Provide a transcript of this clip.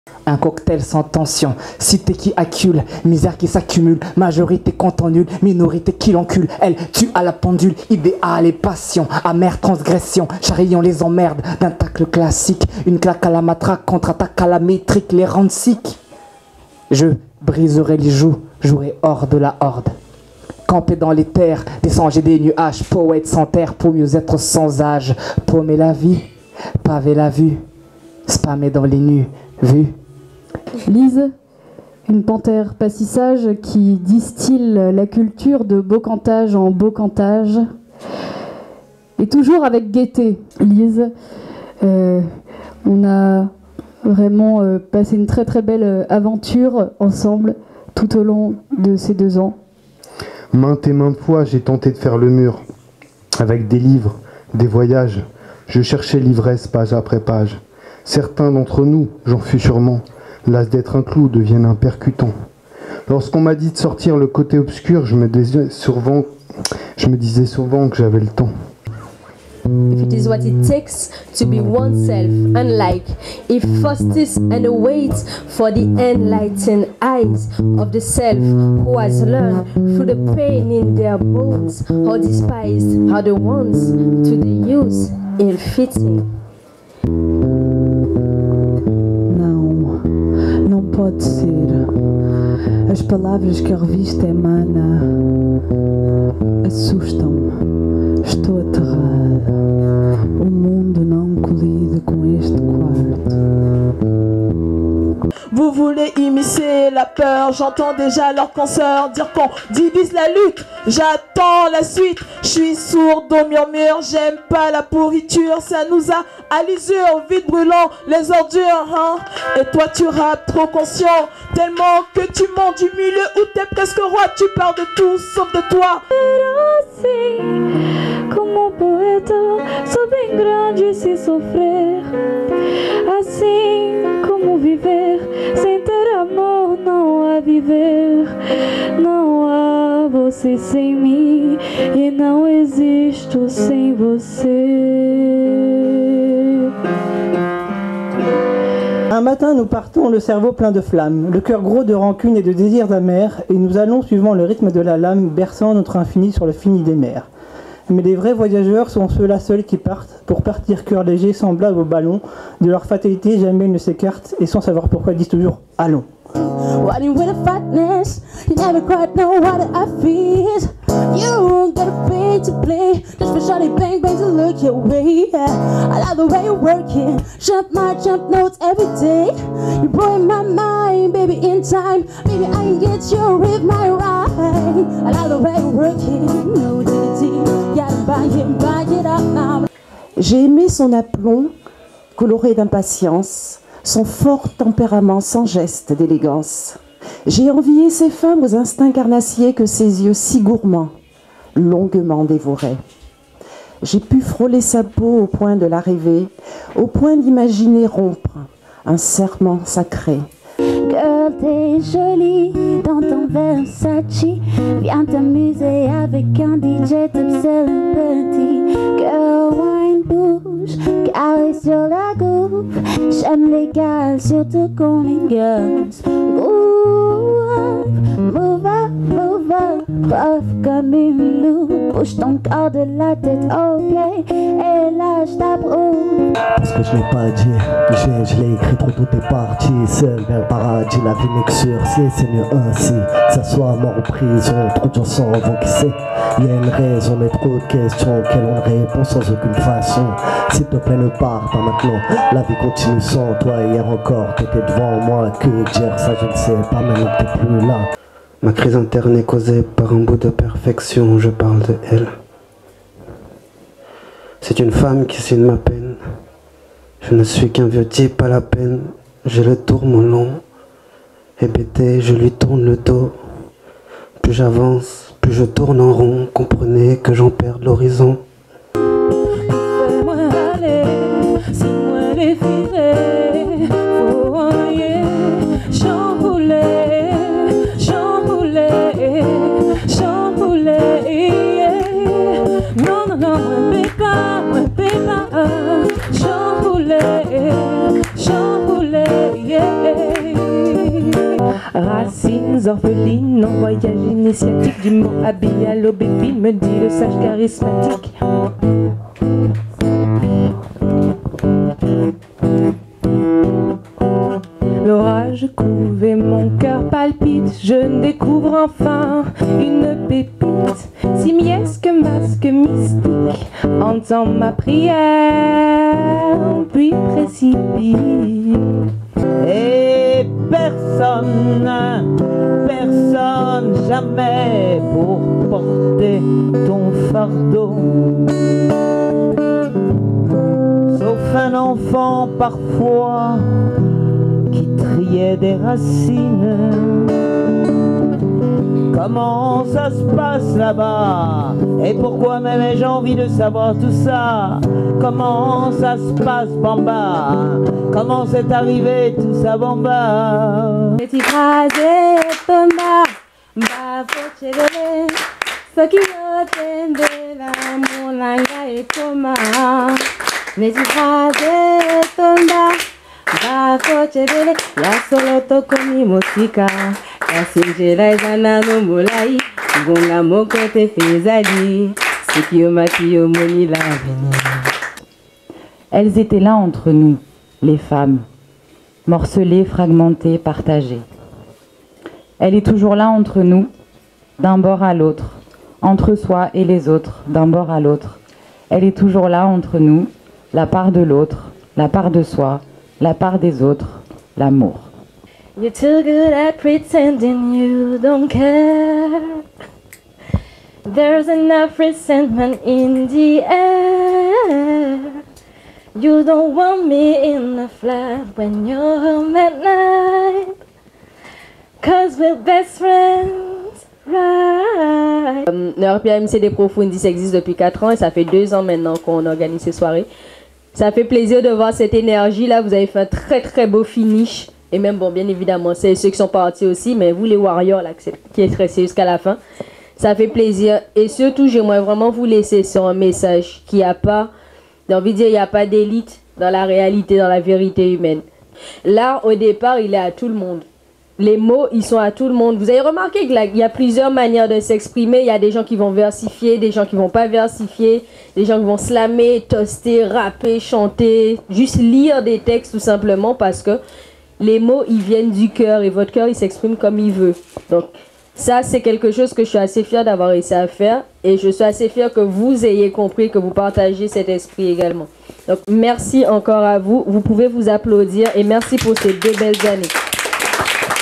Un cocktail sans tension, cité qui accule, misère qui s'accumule, majorité comptant nul, minorité qui l'encule, elle tue à la pendule, idéal et passion, amère transgression, charillon les emmerdes, d'un tacle classique, une claque à la matraque, contre-attaque à la métrique, les rendre sick. Je briserai les joues, jouerai hors de la horde. Camper dans les terres, descendre des nuages, poète sans terre pour mieux être sans âge, paumer la vie, paver la vue, spammer dans les nues, vues. Lise, une panthère pas si sage qui distille la culture de beau cantage en beau cantage. Et toujours avec gaieté, Lise. On a vraiment passé une très très belle aventure ensemble tout au long de ces 2 ans. Maintes et maintes fois, j'ai tenté de faire le mur. Avec des livres, des voyages, je cherchais l'ivresse page après page. Certains d'entre nous, j'en fus sûrement, las d'être un clou, deviennent un percutant. Lorsqu'on m'a dit de sortir le côté obscur, je me disais souvent que j'avais le temps. If it is what it takes to be oneself, unlike if fastest and awaits for the enlightened eyes of the self who has learned through the pain in their bones, how despised are the ones to the use ill-fitting. Não pode ser. As palavras que a revista emana assustam-me. Estou aterrada. O mundo não colide com este quarto. Vous voulez immiscer la peur, j'entends déjà leurs consoeurs dire qu'on divise la lutte. J'attends la suite, je suis sourde au murmure, j'aime pas la pourriture, ça nous a à l'usure, vite brûlant les ordures, hein. Et toi tu rappes trop conscient, tellement que tu montes du milieu où t'es presque roi, tu parles de tout sauf de toi. Assim, como poeta, sou bem grande se sofrer. Assim como viver, sem ter amor não há viver. Não há você sem mim e não existo sem você. Un matin, nous partons, le cerveau plein de flammes, le cœur gros de rancune et de désirs amers, et nous allons suivant le rythme de la lame, berçant notre infini sur le fini des mers. Mais les vrais voyageurs sont ceux-là seuls qui partent, pour partir cœur léger, semblable au ballon. De leur fatalité, jamais ils ne s'écartent, et sans savoir pourquoi ils disent toujours « allons ». Running with a fatness, you never quite know what I feel. You won't get a pay to play, just for shawty bang bang to look your way. I love the way you're working, jump notes every day. You're blowing my mind, baby, in time. Maybe I can get you with my ride. I love the way you're working, no dignity, gotta buy it up now. J'ai aimé son aplomb, coloré d'impatience, son fort tempérament sans geste d'élégance. J'ai envié ces femmes aux instincts carnassiers que ses yeux si gourmands, longuement dévoraient. J'ai pu frôler sa peau au point de la rêver, au point d'imaginer rompre un serment sacré. Girl, t'es jolie dans ton Versace. Viens t'amuser avec un DJ top celebrity. Girl, wine bouge, carré sur la coupe. J'aime les gars, surtout qu'on les girls. Move up, prof comme une loupe. Bouge ton corps de la tête aux pieds et lâche ta broue. Parce que je l'ai pas dit, je l'ai écrit trop tôt, t'es parti seul vers le paradis, la vie n'est que sursis, c'est mieux ainsi. Ça soit mort ou prison, trop de gens s'en vont, qui sait. Il y a une raison, mais trop de questions auxquelles on répond sans aucune façon. S'il te plaît, ne pars pas maintenant, la vie continue sans toi. Hier encore, t'étais devant moi, que dire, ça je ne sais pas, maintenant que t'es plus là. Ma crise interne est causée par un bout de perfection, je parle de elle. C'est une femme qui signe ma peine. Je ne suis qu'un vieux type à la peine. J'ai le tourment long. Hébété, je lui tourne le dos. Plus j'avance, plus je tourne en rond. Comprenez que j'en perds l'horizon. Fais-moi aller, c'est moi les filets. Faut ennuyer, chamboulé. Non, non, non, me paie pas, chamboulé, yeah. orpheline en voyage initiatique. Du mot habillé à l'obébi, me dit le sage charismatique. L'orage couve et mon cœur palpite. Je découvre enfin une pépite, simiesque masque mystique. Entends ma prière, puis précipite. Et personne, personne jamais pour porter ton fardeau. Sauf un enfant parfois qui triait des racines. Comment ça se passe là-bas? Et pourquoi même ai-je envie de savoir tout ça? Comment ça se passe, Bamba? Comment c'est arrivé tout ça, Bamba? Petit phrase tomba, bafo chelele, soki otende la mulanga etoma. Petit phrase tomba, bafo chelele, ya solo tokomi motika. Kasinjela ezana no molai, gonga moko te fezali, sikio makio moni la veni. Elles étaient là entre nous, les femmes, morcelées, fragmentées, partagées. Elle est toujours là entre nous, d'un bord à l'autre, entre soi et les autres, d'un bord à l'autre. Elle est toujours là entre nous, la part de l'autre, la part de soi, la part des autres, l'amour. You're too good at pretending you don't care. There's enough resentment in the air. You don't want me in the flat when you're home at night. 'Cause we're best friends, right? Le RPMC des Profundis existe depuis 4 ans et ça fait 2 ans maintenant qu'on organise ces soirées. Ça fait plaisir de voir cette énergie là, vous avez fait un très très beau finish. Et même, bon, bien évidemment, c'est ceux qui sont partis aussi, mais vous les warriors là, qui êtes restés jusqu'à la fin, ça fait plaisir. Et surtout, j'aimerais vraiment vous laisser sur un message qu'il n'y a pas, j'ai envie de dire, il n'y a pas d'élite dans la réalité, dans la vérité humaine. L'art, au départ, il est à tout le monde. Les mots, ils sont à tout le monde. Vous avez remarqué qu'il y a plusieurs manières de s'exprimer. Il y a des gens qui vont versifier, des gens qui vont pas versifier, des gens qui vont slammer, toaster, rapper, chanter, juste lire des textes tout simplement parce que les mots, ils viennent du cœur et votre cœur, il s'exprime comme il veut. Donc, ça, c'est quelque chose que je suis assez fière d'avoir réussi à faire et je suis assez fière que vous ayez compris, que vous partagez cet esprit également. Donc, merci encore à vous. Vous pouvez vous applaudir et merci pour ces 2 belles années.